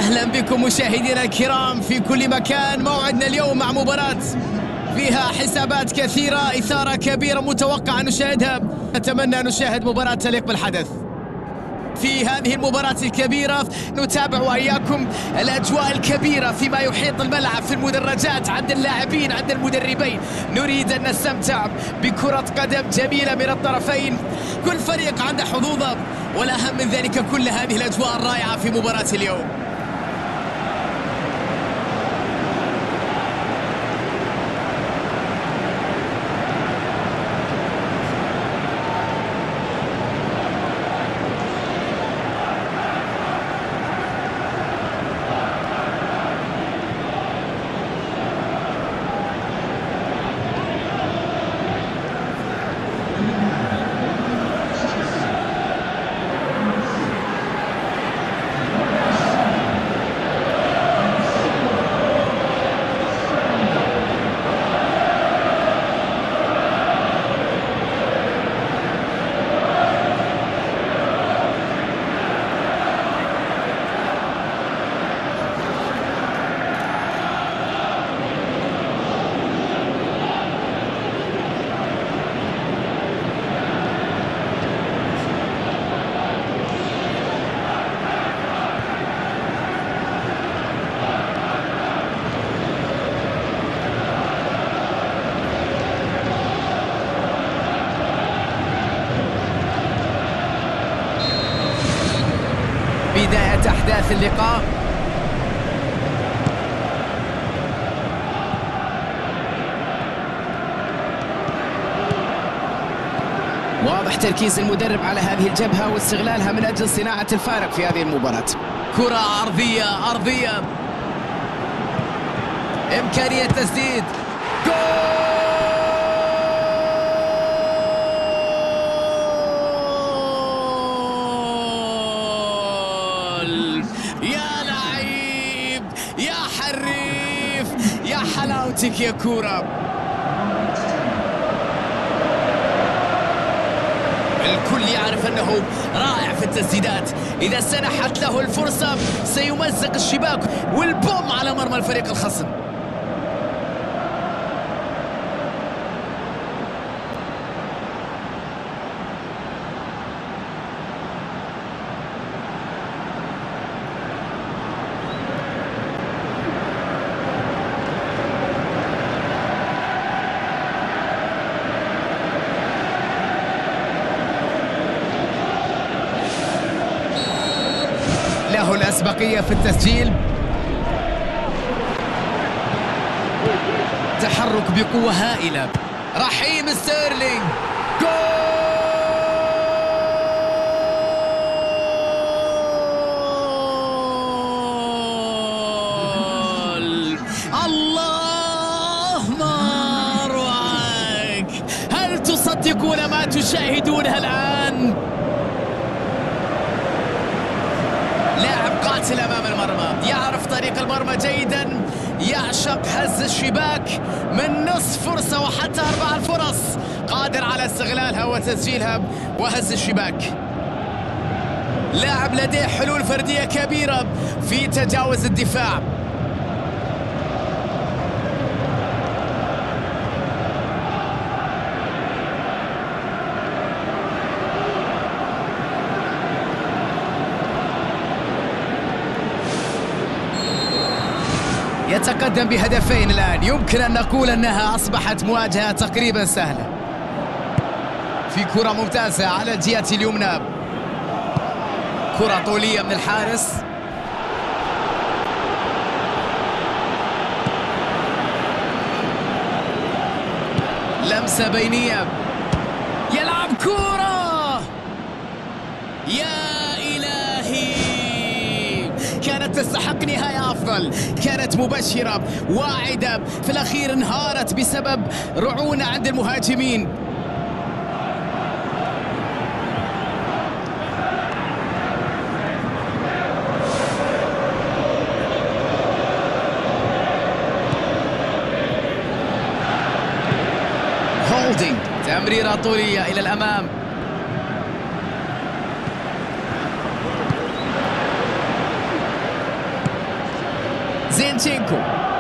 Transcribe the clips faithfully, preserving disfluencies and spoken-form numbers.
أهلا بكم مشاهدينا الكرام في كل مكان. موعدنا اليوم مع مباراة فيها حسابات كثيرة، إثارة كبيرة متوقع أن نشاهدها. نتمنى أن نشاهد مباراة تليق بالحدث. في هذه المباراة الكبيرة نتابع وإياكم الأجواء الكبيرة فيما يحيط الملعب، في المدرجات، عند اللاعبين، عند المدربين. نريد أن نستمتع بكرة قدم جميلة من الطرفين، كل فريق عنده حظوظه، والأهم من ذلك كل هذه الأجواء الرائعة في مباراة اليوم. بداية أحداث اللقاء. واضح تركيز المدرب على هذه الجبهة واستغلالها من أجل صناعة الفارق في هذه المباراة. كرة عرضية أرضية، إمكانية تسديد، جول! يا لعيب، يا حريف، يا حلاوتك يا كورة. الكل يعرف أنه رائع في التسديدات، إذا سنحت له الفرصة سيمزق الشباك والبوم على مرمى الفريق الخصم. له الأسبقية في التسجيل، تحرك بقوة هائلة. رحيم ستيرلينج، جول! الله ما أروعك! هل تصدقون ما تشاهدونه الآن؟ لاعب قاتل أمام المرمى، يعرف طريق المرمى جيدا، يعشق هز الشباك من نصف فرصة وحتى أربع الفرص، قادر على استغلالها وتسجيلها وهز الشباك. لاعب لديه حلول فردية كبيرة في تجاوز الدفاع. يتقدم بهدفين الآن، يمكن أن نقول أنها أصبحت مواجهة تقريبا سهلة. في كرة ممتازة على الجهة اليمنى، كرة طولية من الحارس، لمسة بينية، يلعب كرة، يا كانت تستحق نهاية أفضل، كانت مبشرة واعدة، في الأخير انهارت بسبب رعونة عند المهاجمين. هولدينج، تمريرة طولية إلى الأمام. زينشينكو،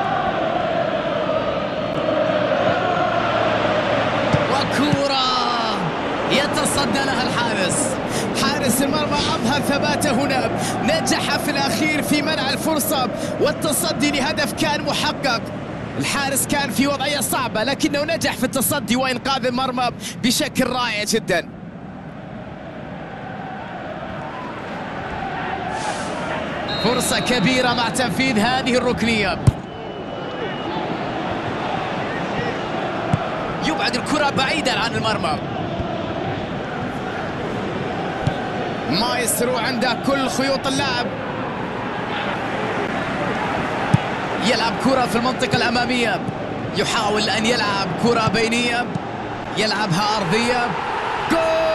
وكورة يتصدى لها الحارس. حارس المرمى أظهر ثباته هنا، نجح في الأخير في منع الفرصة والتصدي لهدف كان محقق. الحارس كان في وضعية صعبة لكنه نجح في التصدي وإنقاذ المرمى بشكل رائع جدا. فرصة كبيرة مع تنفيذ هذه الركنية. يبعد الكرة بعيدا عن المرمى. مايسترو عنده كل خيوط اللعب. يلعب كرة في المنطقة الأمامية، يحاول أن يلعب كرة بينية، يلعبها أرضية. جول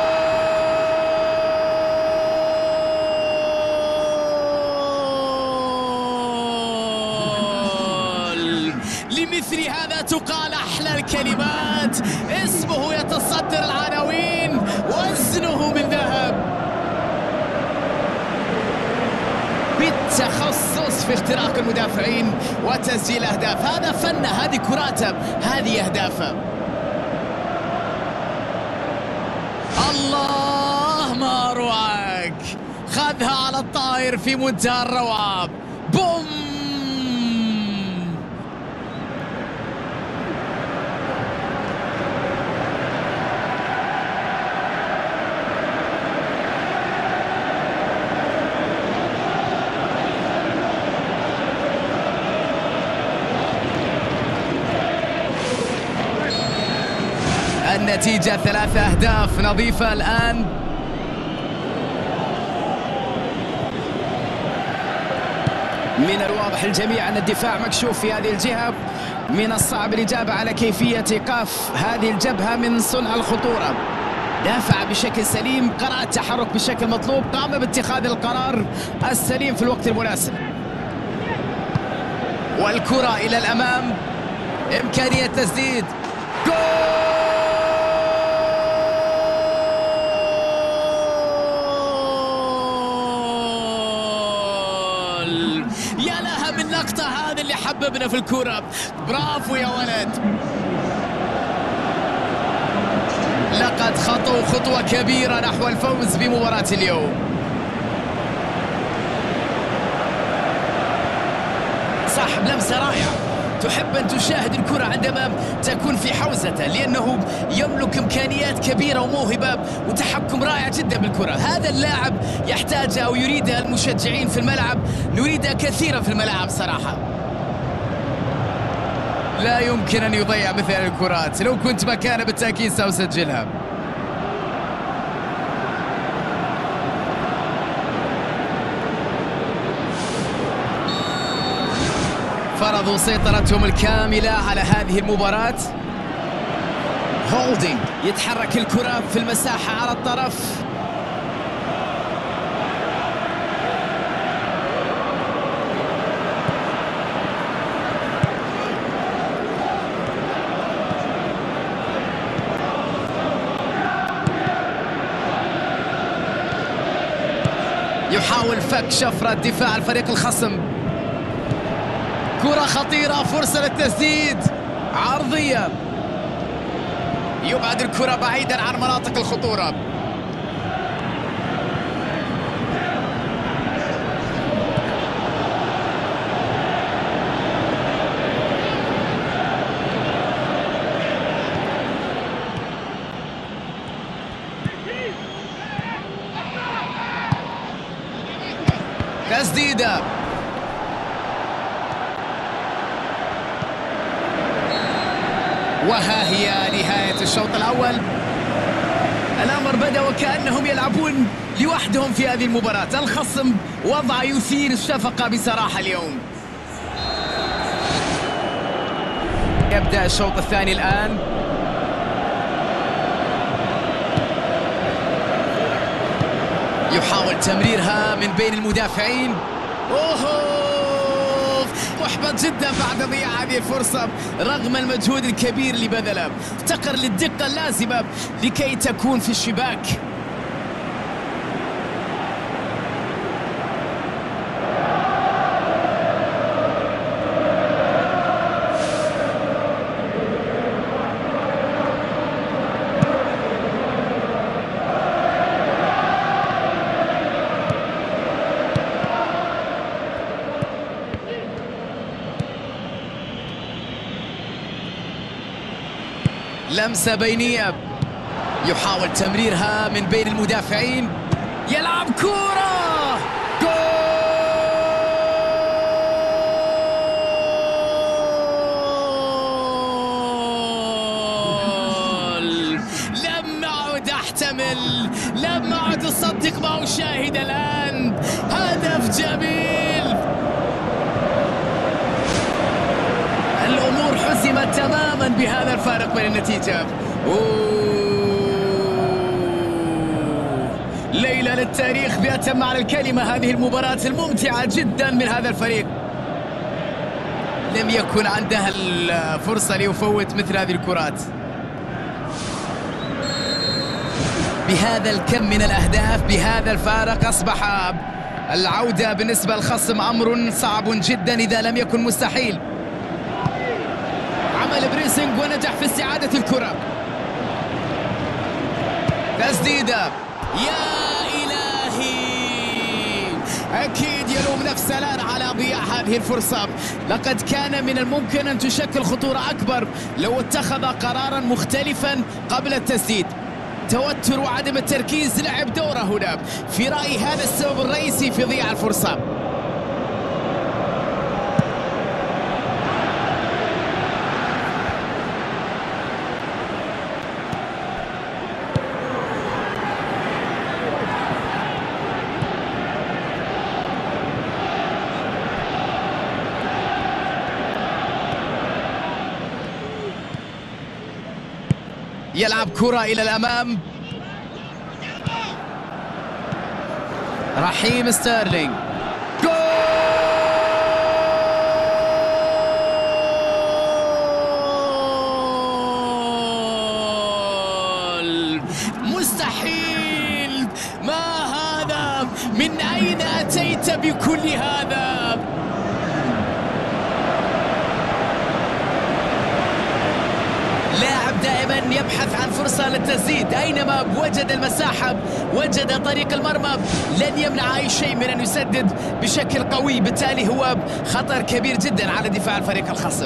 لمثل هذا تقال أحلى الكلمات. اسمه يتصدر العناوين، وزنه من ذهب، بالتخصص في اختراق المدافعين وتسجيل أهداف. هذا فنه، هذه كراته، هذه أهدافه. الله ما أروعك، خذها على الطائر في منتهى الروعة. بوم. النتيجة ثلاثة أهداف نظيفة الآن. من الواضح للجميع أن الدفاع مكشوف في هذه الجهة. من الصعب الإجابة على كيفية إيقاف هذه الجبهة من صنع الخطورة. دافع بشكل سليم، قرأ التحرك بشكل مطلوب، قام باتخاذ القرار السليم في الوقت المناسب. والكرة إلى الأمام، إمكانية تسديد. جول! يا لها من لقطة، هذا اللي حببنا في الكرة. برافو يا ولد. لقد خطوا خطوة كبيرة نحو الفوز بمباراة اليوم. صاحب لمسة رائعة، تحب أن تشاهد الكرة عندما تكون في حوزته، لأنه يملك إمكانيات كبيرة وموهبة وتحكم رائع جدا بالكرة. هذا اللاعب يحتاج أو يريد المشجعين في الملعب، نريده كثيرا في الملعب صراحة. لا يمكن أن يضيع مثل الكرات، لو كنت مكانه بالتأكيد سأسجلها. فرضوا سيطرتهم الكاملة على هذه المباراة. هولدينج يتحرك الكرة في المساحة على الطرف. يحاول فك شفرة دفاع الفريق الخصم. كرة خطيرة، فرصة للتسديد، عرضية. يبعد الكرة بعيدا عن مناطق الخطورة. تسديدة. وها هي نهاية الشوط الأول. الأمر بدأ وكأنهم يلعبون لوحدهم في هذه المباراة. الخصم وضع يثير الشفقة بصراحة اليوم. يبدأ الشوط الثاني الآن. يحاول تمريرها من بين المدافعين. أوه، محبط جدا بعد ضياع هذه الفرصة رغم المجهود الكبير اللي بذله. افتقر للدقة اللازمة لكي تكون في الشباك. لمسة بينية، يحاول تمريرها من بين المدافعين، يلعب كرة جول. لم أعد أحتمل، لم أعد أصدق ما أشاهد الآن. هدف جميل، الأمور حسمت تماما بهذا الفارق من النتيجة. أوه. ليلة للتاريخ بأتم معنى الكلمة، هذه المباراة الممتعة جدا من هذا الفريق. لم يكن عنده الفرصة ليفوت مثل هذه الكرات. بهذا الكم من الأهداف، بهذا الفارق، أصبح العودة بالنسبة للخصم أمر صعب جدا إذا لم يكن مستحيل. عمل بريسنج ونجح في استعادة الكرة. تسديدة، يا إلهي، أكيد يلوم نفسه الآن على ضياع هذه الفرصة. لقد كان من الممكن أن تشكل خطورة أكبر لو اتخذ قرارا مختلفا قبل التسديد. توتر وعدم التركيز لعب دوره هنا، في رأيي هذا السبب الرئيسي في ضياع الفرصة. يلعب كرة إلى الأمام، رحيم ستيرلينج، جول. مستحيل، ما هذا؟ من أين أتيت بكل هذا؟ لاعب دائما يبحث عن فرصة للتسديد، أينما وجد المساحة وجد طريق المرمى، لن يمنع أي شيء من أن يسدد بشكل قوي. بالتالي هو خطر كبير جدا على دفاع الفريق الخصم.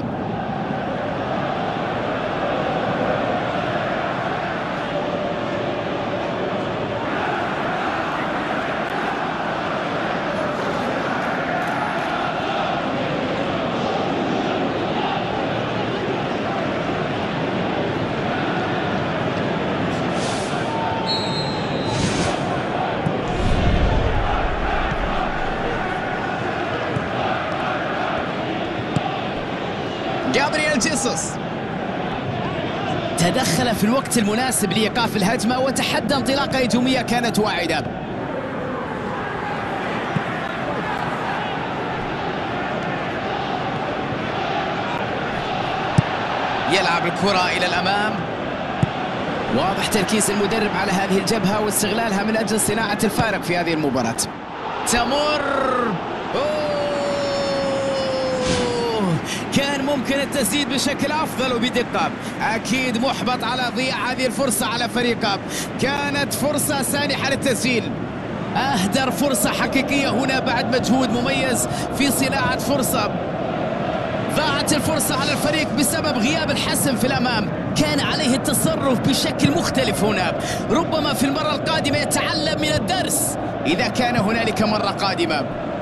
جابرييل جيسوس تدخل في الوقت المناسب لإيقاف الهجمة وتحدى انطلاقة هجومية كانت واعدة. يلعب الكرة إلى الأمام، واضح تركيز المدرب على هذه الجبهة واستغلالها من أجل صناعة الفارق في هذه المباراة. تمر، أوه. كان ممكن التسديد بشكل أفضل وبدقة. أكيد محبط على ضياع هذه الفرصة على فريقه، كانت فرصة سانحة للتسجيل. أهدر فرصة حقيقية هنا بعد مجهود مميز في صناعة فرصة. ضاعت الفرصة على الفريق بسبب غياب الحسم في الأمام. كان عليه التصرف بشكل مختلف هنا، ربما في المرة القادمة يتعلم من الدرس إذا كان هنالك مرة قادمة.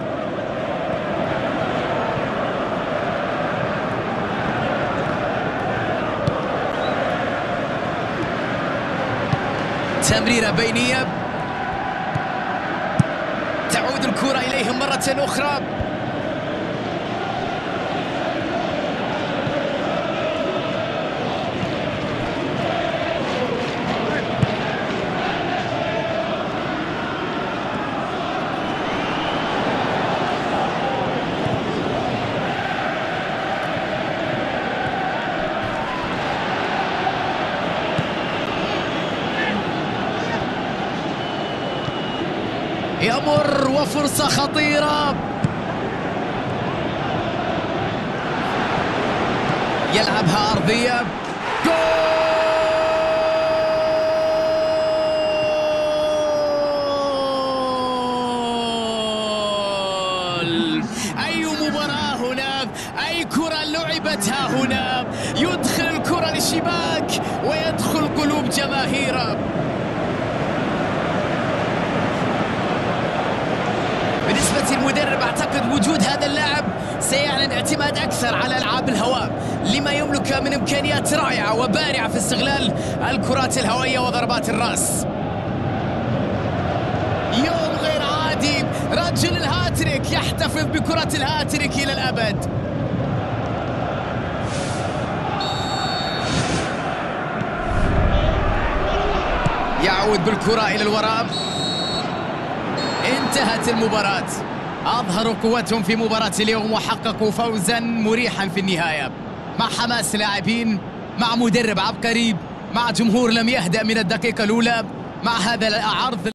تمريرة بينية، تعود الكرة إليهم مرة أخرى. يمر وفرصة خطيرة، يلعبها أرضية، جول. أي مباراة هنا، أي كرة لعبتها هنا، يدخل الكرة الشباك ويدخل قلوب جماهيره. بالنسبة للمدرب أعتقد وجود هذا اللاعب سيعلن اعتماد أكثر على ألعاب الهواء لما يملك من إمكانيات رائعة وبارعة في استغلال الكرات الهوائية وضربات الرأس. يوم غير عادي، رجل الهاتريك يحتفظ بكرة الهاتريك إلى الأبد. يعود بالكرة إلى الوراء. انتهت المباراة، أظهروا قوتهم في مباراة اليوم وحققوا فوزا مريحا في النهاية، مع حماس لاعبين، مع مدرب عبقري، مع جمهور لم يهدأ من الدقيقة الأولى، مع هذا العرض